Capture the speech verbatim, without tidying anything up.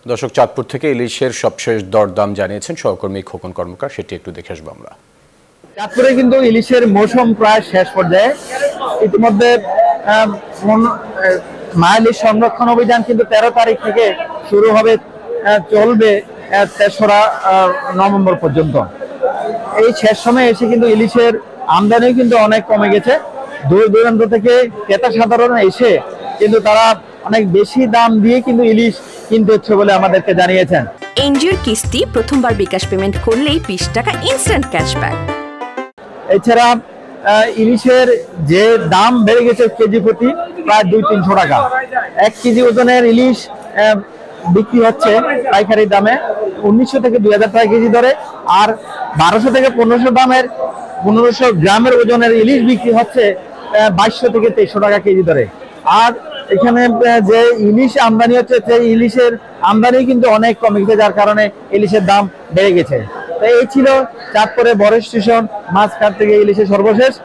দর্শক, চাঁদপুর থেকে ইলিশের সবশেষ দরদাম জানিয়েছেন সহকর্মী খোকন কর্মকার, সেটি একটু দেখে আসবো আমরা। চাঁদপুরে কিন্তু ইলিশের মৌসুম প্রায় শেষ পর্যায়ে। ইতিমধ্যে মাইলিশ সংরক্ষণ অভিযান কিন্তু তেরো তারিখ থেকে শুরু হবে, চলবে তেসরা নভেম্বর পর্যন্ত। এই শেষ সময়ে এসে কিন্তু ইলিশের আমদানিও কিন্তু অনেক কমে গেছে। দূর দূরান্ত থেকে ক্রেতা সাধারণ এসে কিন্তু তারা অনেক বেশি দাম দিয়ে কিন্তু ইলিশ কিনতে হচ্ছে বলে আমাদেরকে জানিয়েছেন। এনজিওর কিস্তি প্রথমবার বিকাশ পেমেন্ট করলেই বিশ টাকা ইনস্ট্যান্ট ক্যাশব্যাক। এছাড়া ইলিশের যে দাম বেড়ে গেছে কেজি প্রতি প্রায় দুই তিনশো টাকা। এক কেজি ওজনের ইলিশ বিক্রি হচ্ছে পাইকারি দামে উনিশশো থেকে দুই হাজার টাকা কেজি ধরে, আর বারোশো থেকে পনেরোশো দামের পনেরোশো গ্রামের ওজনের ইলিশ বিক্রি হচ্ছে বাইশশো থেকে তেইশশো টাকা কেজি ধরে। আর এখানে যে ইলিশ আমদানি হচ্ছে সেই ইলিশের আমদানি কিন্তু অনেক কমে গেছে, যার কারণে ইলিশের দাম বেড়ে গেছে। তো এই ছিল চাঁদপুরে বড় স্টেশন মাছ ঘাট থেকে ইলিশের সর্বশেষ।